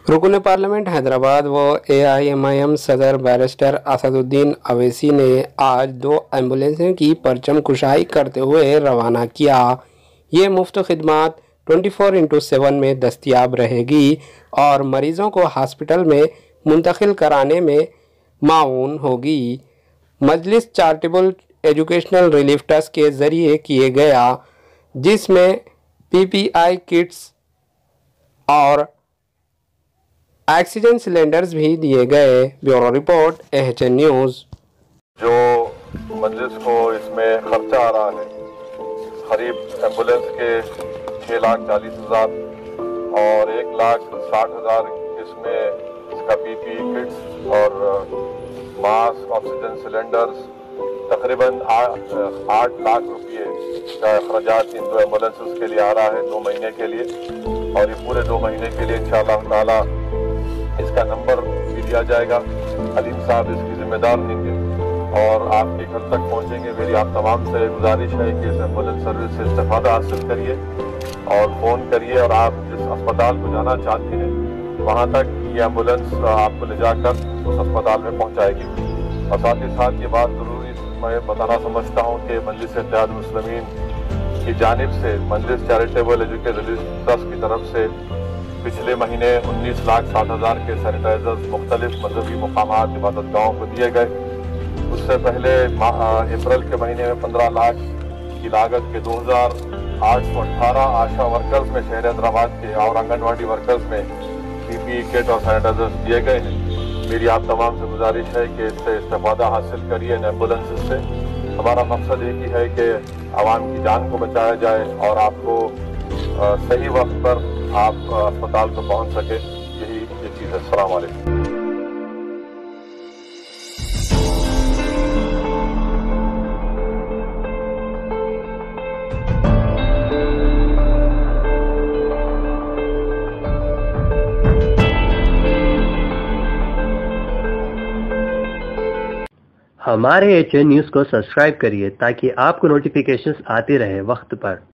रुकन पार्लियामेंट हैदराबाद व AIMIM सदर बैरिस्टर असदुद्दीन अवैसी ने आज 2 एम्बुलेंसें की परचम कुशाई करते हुए रवाना किया। ये मुफ्त खिदमत 24/7 में दस्तयाब रहेगी और मरीज़ों को हॉस्पिटल में मुंतकिल कराने में माऊन होगी। Majlis charitable educational relief trust के ज़रिए किए गया, जिसमें PPI किट्स और ऑक्सीजन सिलेंडर्स भी दिए गए। Bureau report AHN news. जो मजलिस को इसमें खर्चा आ रहा है करीब एम्बुलेंस के 6,40,000 और 1,60,000 इसमें इसका PPE किट्स और मास्क, ऑक्सीजन सिलेंडर्स, तकरीबन 8 लाख रुपये का अखराजात इन 2 एम्बुलेंसेस के लिए आ रहा है 2 महीने के लिए। और ये पूरे 2 महीने के लिए इंशाअल्लाह ताला इसका नंबर भी दिया जाएगा। अलीम साहब इसकी जिम्मेदार रहेंगे और आपके घर तक पहुंचेंगे। मेरी आप तमाम से गुजारिश है कि इस एम्बुलेंस सर्विस से इस्तेफादा हासिल करिए और फ़ोन करिए और आप जिस अस्पताल को जाना चाहते हैं वहां तक ये एम्बुलेंस आपको ले जाकर उस अस्पताल में पहुंचाएगी। और साथ ही साथ ये बात ज़रूरी मैं बताना समझता हूँ कि मजलिस इत्तेहाद मुस्लिमीन की जानिब से Majlis charitable educational relief trust की तरफ से पिछले महीने 19,60,000 के सैनिटाइजर्स मुख्तलिफ मजहबी मुकामात इबादत गाहों को दिए गए। उससे पहले अप्रैल के महीने में 15 लाख की लागत के 2,818 आशा वर्कर्स में शहर हैदराबाद के और आंगनवाड़ी वर्कर्स में PPE किट और सैनिटाइजर्स दिए गए हैं। मेरी आप तमाम से गुजारिश है कि इससे इस्तेफादा हासिल करिए इन एम्बुलेंस से। हमारा मकसद एक ही है कि आवाम की जान को बचाया जाए और आपको सही वक्त पर आप अस्पताल को पहुंच सके, यही ये चीज़ है। अस्सलाम वालेकुम। हमारे HN न्यूज़ को सब्सक्राइब करिए ताकि आपको नोटिफिकेशंस आते रहे वक्त पर।